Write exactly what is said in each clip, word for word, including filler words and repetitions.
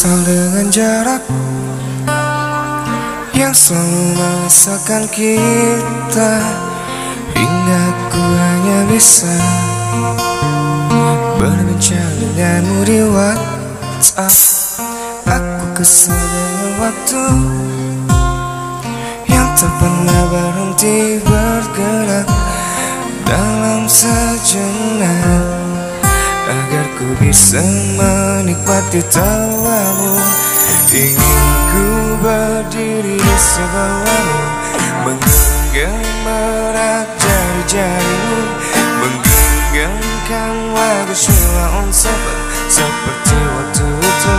kesal dengan jarak yang selalu memisahkan kita, hingga ku hanya bisa berbincang denganmu di WhatsApp. Aku kesal dengan waktu yang tak pernah berhenti bergerak dalam sejenak, agar ku bisa menikmati tawamu. Ingin ku berdiri di sebelahmu, menggenggam erat jari-jarimu, menggenggamkan lagu Sheila on Seven seperti waktu itu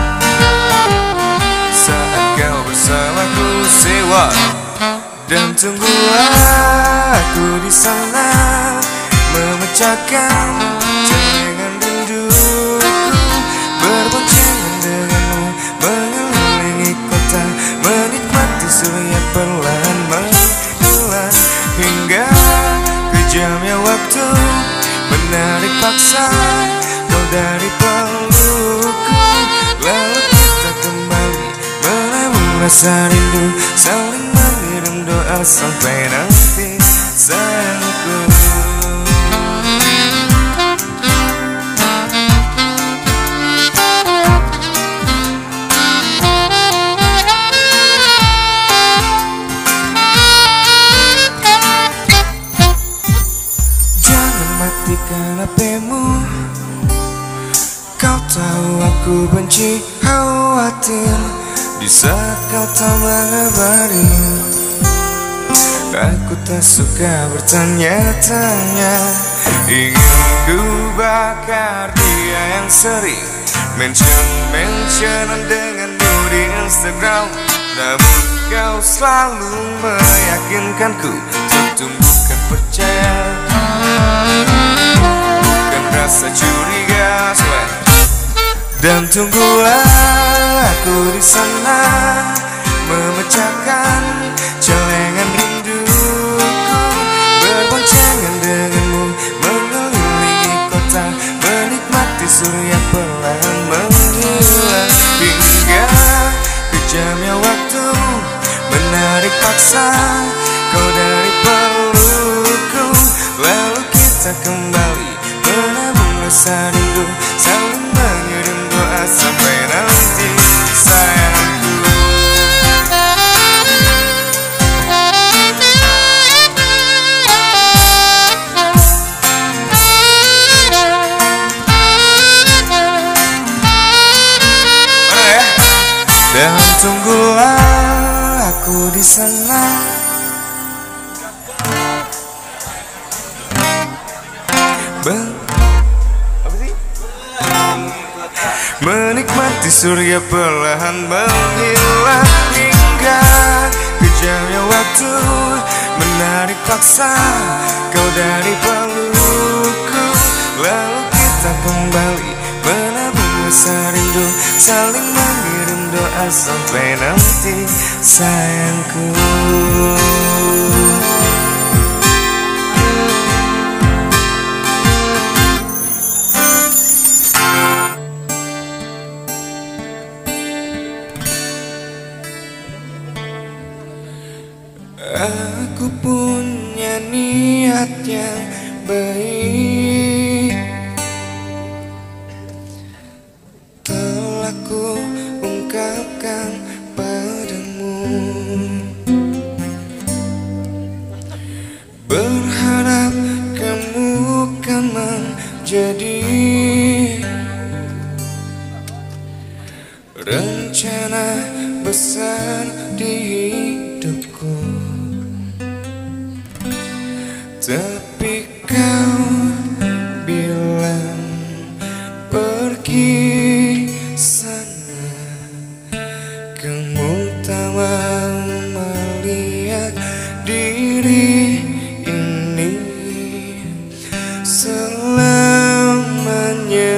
saat kau bersamaku. Sewa dan tunggulah aku di sana, memecahkan celengan rinduku, berboncengan denganmu mengelilingi kota, menikmati surya perlahan menghilang, hingga kejamnya waktu menarik paksa kau dari pelukku. Lalu kita kembali menabung rasa rindu, saling mengirim doa sampai nanti sayangku. Matikan H P-mu, kau tahu aku benci khawatir di saat kau tak mengabari. Aku tak suka bertanya-tanya, ingin ku bakar dia yang sering mention-mentionan denganmu di Instagram. Namun kau selalu meyakinkanku untuk tumbuhkan percaya, bukan rasa curiga. Sweat. Dan tunggulah aku di sana, memecahkan celengan rinduku, berboncengan denganmu mengelilingi kota, menikmati surya perlahan menghilang, hingga kejamnya waktu menarik paksa kau dari pelukku. Lalu kita kembali menabung rasa rindu, saling mengirim doa sampai nanti sayangku. Mana ya? Dan tunggulah aku di sana, Ben apa sih? Menikmati surya perlahan menghilang, hingga kejamnya waktu menarik paksa kau dari pelukku. Lalu kita kembali menabung rasa rindu, saling mengirim doa sampai nanti sayangku. Aku punya niat yang baik, telah ku ungkapkan padamu, berharap kamu kan menjadi rencana besar di hidupku. Tapi kau bilang pergi sana, kamu tak mau melihat diri ini selamanya.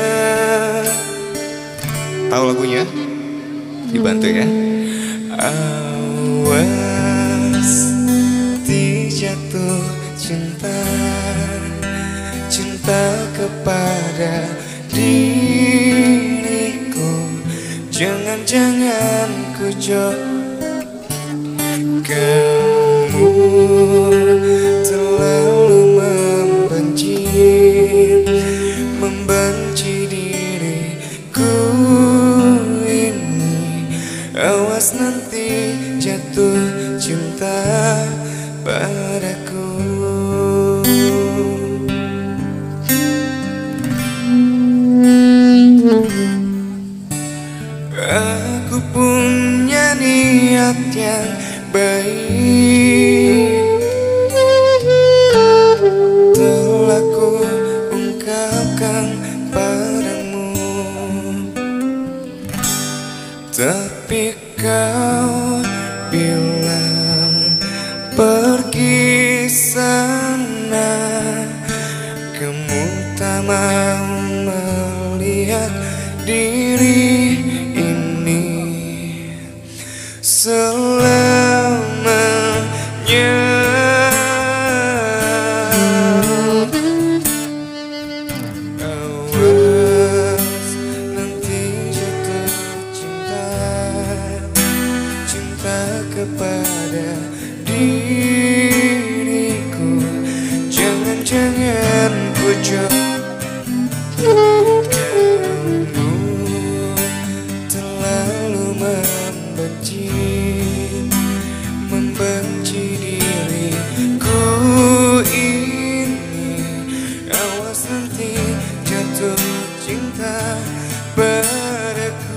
Tahu lagunya? Dibantu ya. Awas jatuh cinta, cinta kepada diriku, Jangan-jangan ku jauh kamu terlalu membenci, membenci diriku ini. Awas nanti jatuh cinta padaku. Aku punya niat yang baik, telah ku ungkapkan padamu, tapi kau bilang pergi sana. Kamu tak mau melihat diri ini selamanya. Awas nanti jatuh cinta, cinta kepada diriku. Jangan-jangan ku jauh membenci diriku ini. Awas nanti jatuh cinta padaku.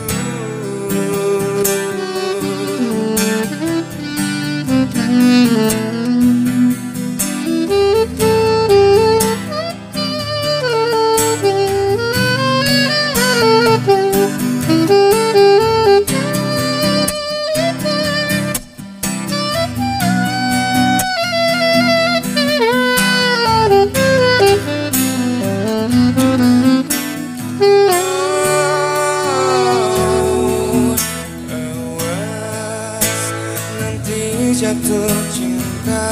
Jatuh cinta,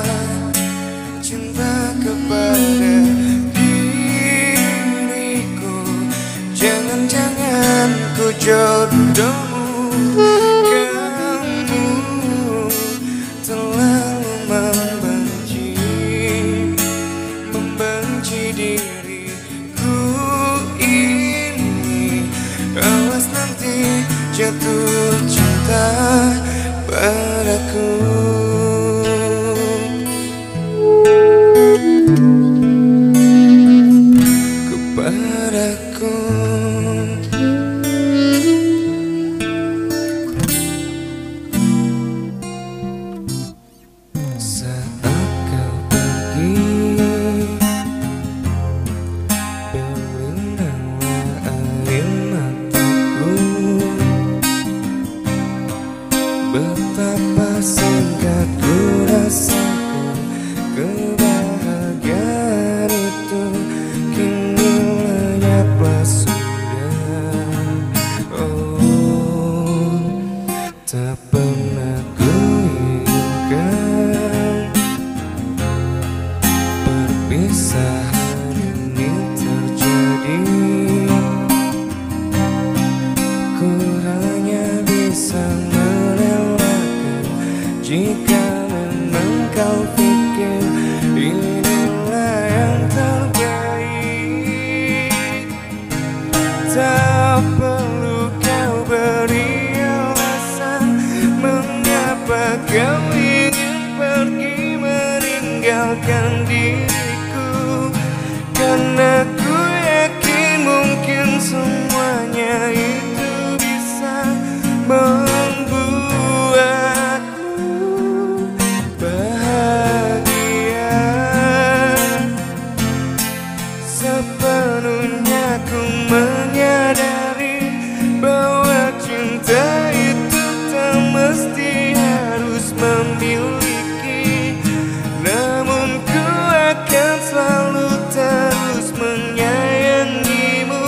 cinta kepada diriku. Jangan-jangan ku jodohmu, kamu terlalu membenci, membenci diriku ini. Awas nanti jatuh cinta padaku. Kepadaku. Saat kau pergi, berlinanglah air mataku. Betapa singkat ku rasakan kebahagiaan itu, kini lenyaplah sudah. Oh, tak pernah ku inginkan perpisahan ini terjadi. Ku hanya bisa jika memang kau pikir inilah yang terbaik, tak perlu kau beri alasan mengapa kau ingin pergi meninggalkan diriku. Karena ku yakin mungkin semuanya itu bisa membuatmu sepenuhnya. Ku menyadari bahwa cinta itu tak mesti harus memiliki, namun ku akan selalu terus menyayangimu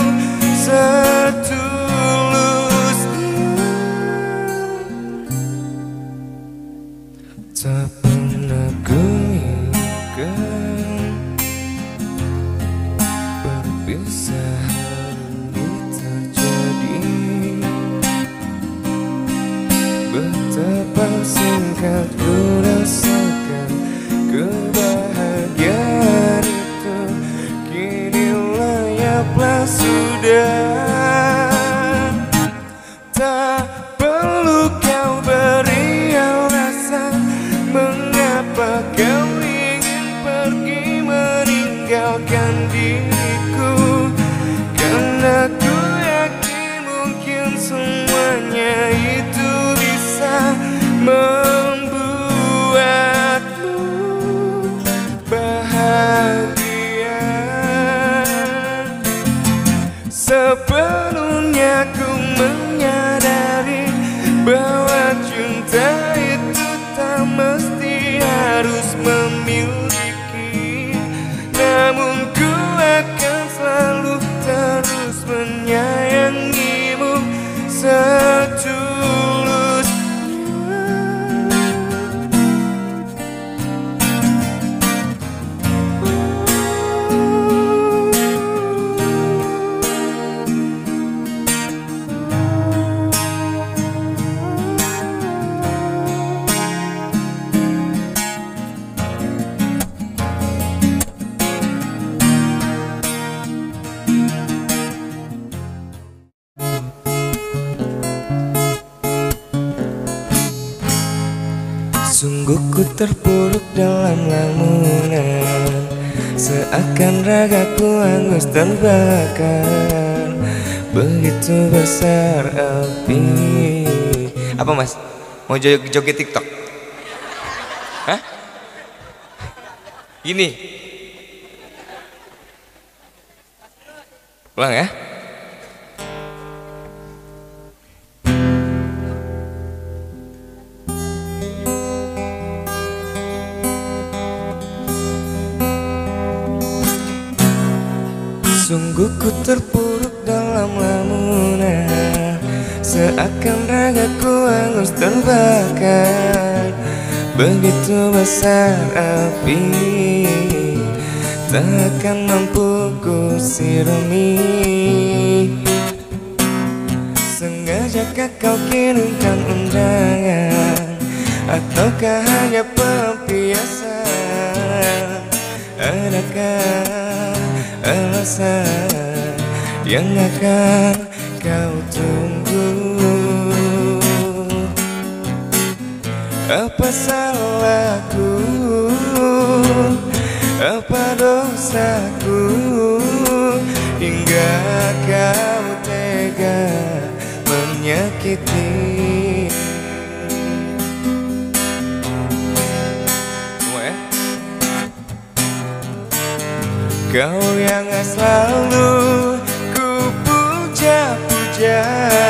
setulusnya. Tak pernah ku inginkan perpisahan ini terjadi. rasakan kebahagiaan itu, kini layaklah sudah. Tak perlu kau beri alasan mengapa kau ingin pergi meninggalkan diriku, karena ku yakin mungkin semuanya itu bisa membuatmu bahagia. Sepenuhnya ku menyadari bahwa cinta itu tak mesti harus memiliki, namun ku akan selalu terus menyayangimu setulusnya. Sungguh ku terpuruk dalam lamunan, seakan ragaku hangus terbakar. Begitu besar api. Apa mas? Mau joget TikTok? Hah? Gini. Ulang ya. Sungguh ku terpuruk dalam lamunan, seakan ragaku hangus terbakar. Begitu besar api, takkan mampu ku sirami. Sengajakah kau kirimkan undangan, ataukah hanya pelampiasan? Adakah alasan yang akan kau tunggu? Apa salahku? Apa dosaku hingga kau tega menyakiti? Kau yang selalu ku puja-puja,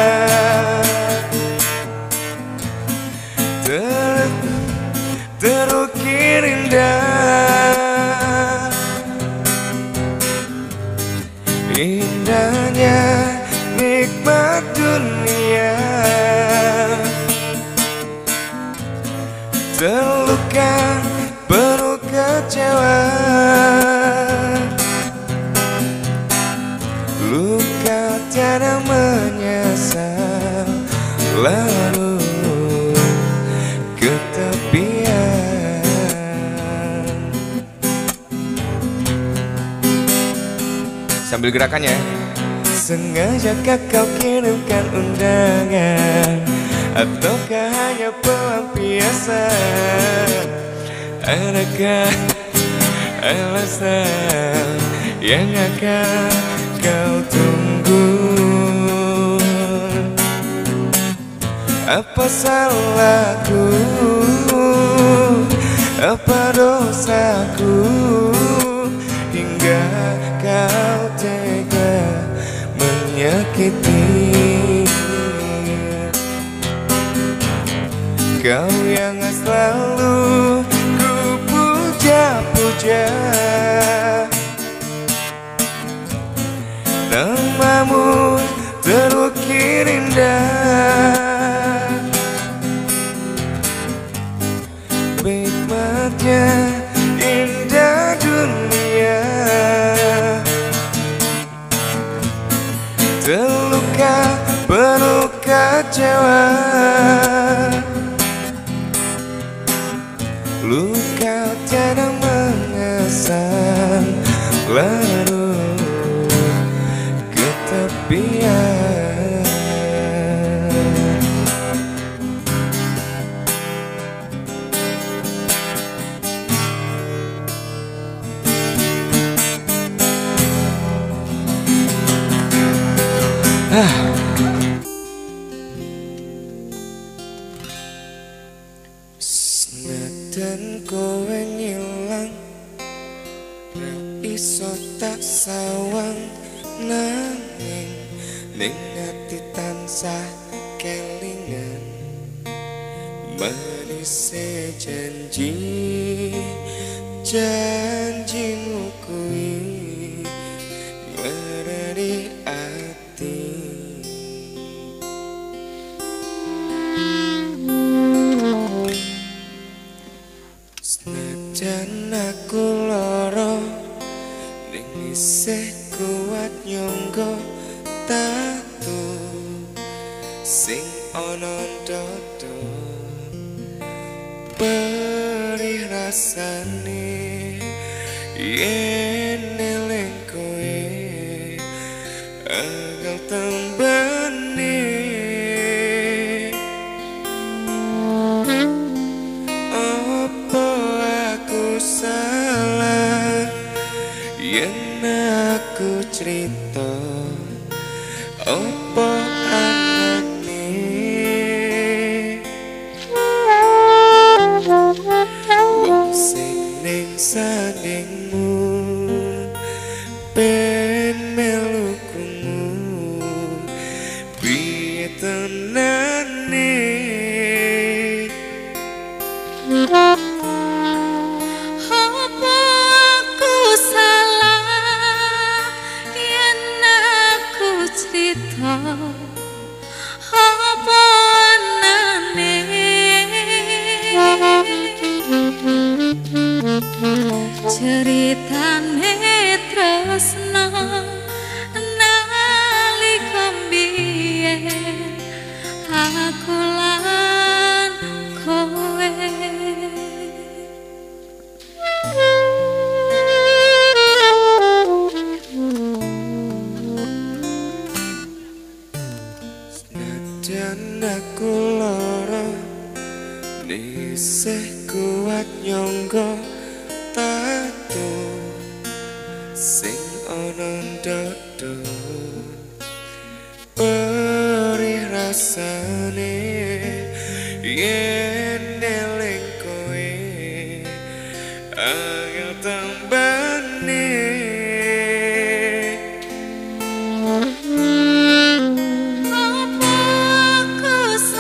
ter terukir indah, indahnya nikmat dunia. Terluka penuh kecewa, luka tiada menyesal, lalu ketepian. Sambil gerakannya. Sengajakah kau kirimkan undangan, ataukah hanya pelampiasan? Adakah alasan yang akan kau tunggu? Apa salahku? Apa dosaku hingga kau tega menyakiti? Kau yang selalu ku puja-puja, namamu terukir indah, nikmatnya indah dunia. Terluka penuh kecewa, luka tiada mengesan, larut ke tepian. Ah. Senajan kowe ngilang, ra iso tak sawang, nanging ning ati tansah kelingan manise janji, janjimu kuwi ngerani ati. Senajan aku lara, ning isih kuat nyangga tatu sing ana dodo, perih rasane yen eling kowe angel tembane. Apa aku salah yen aku cerita, apa anane wong sing ning sandingmu ben melu krungu piye tenane. Apa aku salah yen aku cerita, apa anane ceritane tresno nalika mbiyen aku lan kowe. Senajan aku lara, nisih kuat nyangga tatu sing ana dodo, perih rasane yen eling kowe angel tambane. Apa aku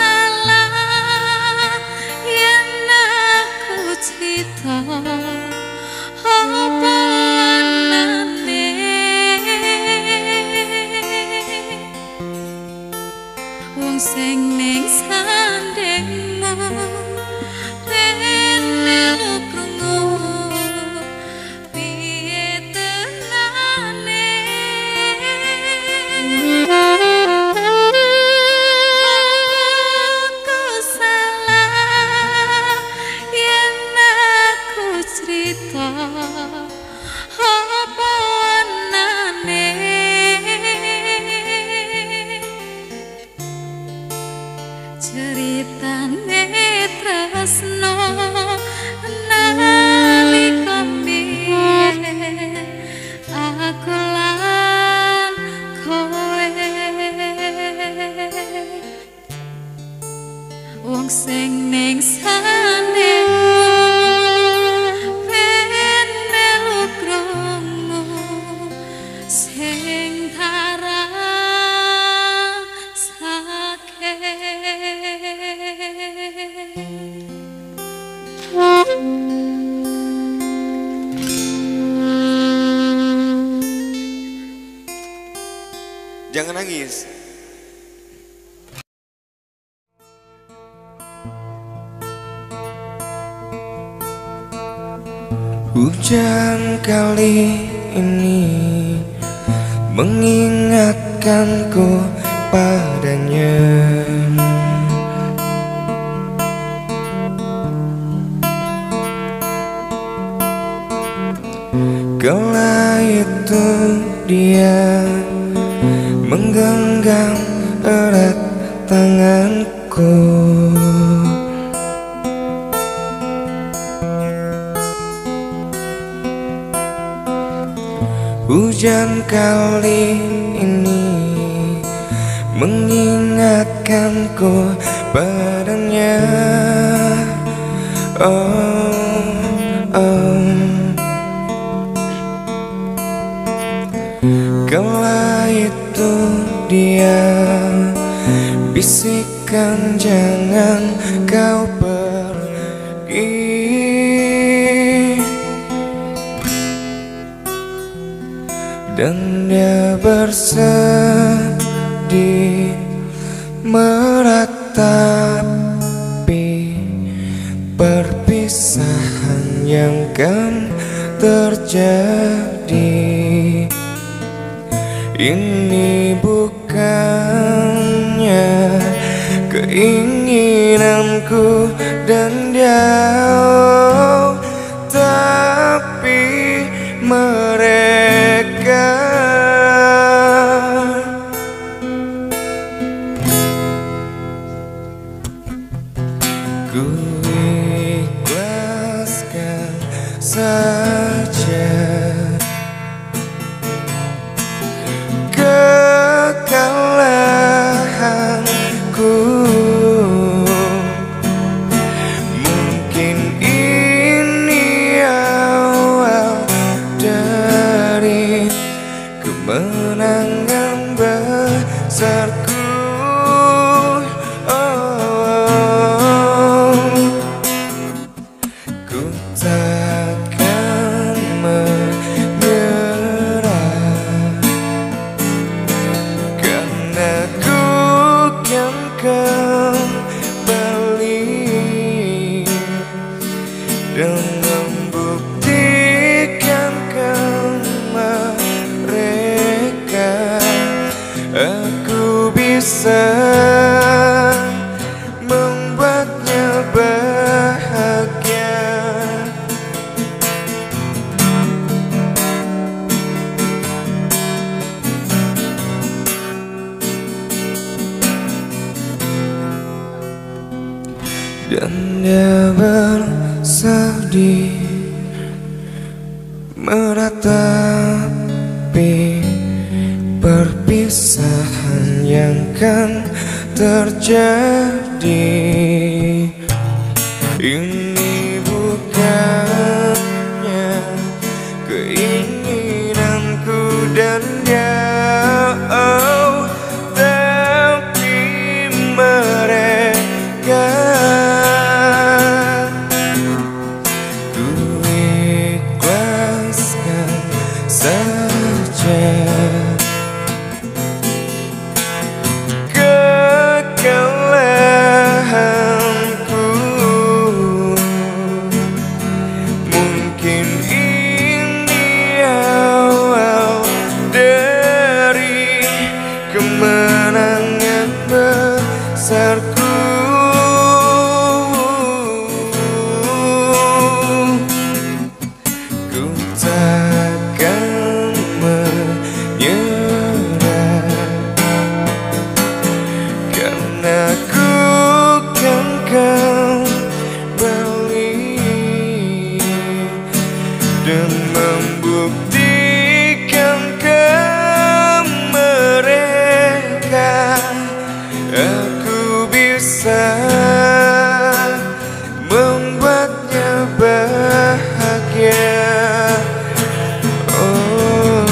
salah yen aku cerita, apa anane wong sing ning sandingmu ben melu krungu piye tenane. Aku salah yen aku cerita, apa anane ceritane tresno nalika mbiyen aku lan kowe. Wong sing ning sandingmu ben melu krungu sing tarasake. Jangan nangis. Hujan kali ini mengingatkanku padanya. Kala itu dia menggenggam erat tanganku. Hujan kali ini mengingatkanku padanya. Oh, oh. Kala itu dia bisikkan jangan kau pergi. Dan dia bersedih meratapi perpisahan yang kan terjadi. Ini bukannya keinginanku dan dia, oh, tapi mereka. Ku ikhlaskan saja kekalahanku. Mungkin ini awal dari kemenangan besarku. Oh, ku takkan menyerah, karena ku kan kembali dan membuktikan ke mereka aku bisa membuatnya bahagia. Dan dia bersedih meratapi perpisahan yang kan terjadi. Ini bukannya keinginanku dan dia, oh, tapi mereka. Ku ikhlaskan saja kekalahanku. Mungkin ini awal dari kemenangan besarku. Ku takkan menyerah, karena ku kan kembali dan membuktikan ke mereka aku bisa membuatnya bahagia. Oh,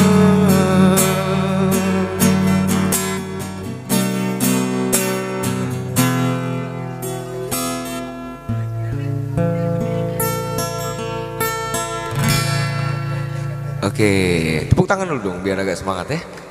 Oke, tepuk tangan dulu dong biar agak semangat ya.